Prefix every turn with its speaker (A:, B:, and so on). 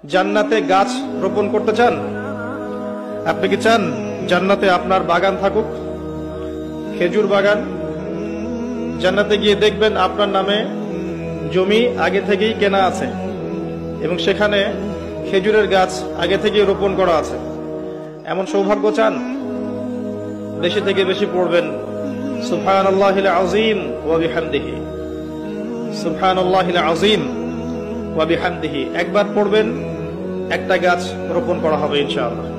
A: জান্নাতে গাছ রোপণ করতে চান? আপনি কি চান জান্নাতে আপনার বাগান থাকুক, খেজুর বাগান? জান্নাতে গিয়ে দেখবেন আপনার নামে জমি আগে থেকেই কেনা আছে এবং সেখানে খেজুরের গাছ আগে থেকেই রোপণ করা আছে। এমন সৌভাগ্য চান? বেশি থেকে বেশি পড়বেন সুবহানাল্লাহিল আযীম ওয়া বিহামদিহি, সুবহানাল্লাহিল আযীম ওয়া বিহামদিহি। একবার পড়বেন, একটা গাছ রোপণ করা হবে ইনশাআল্লাহ।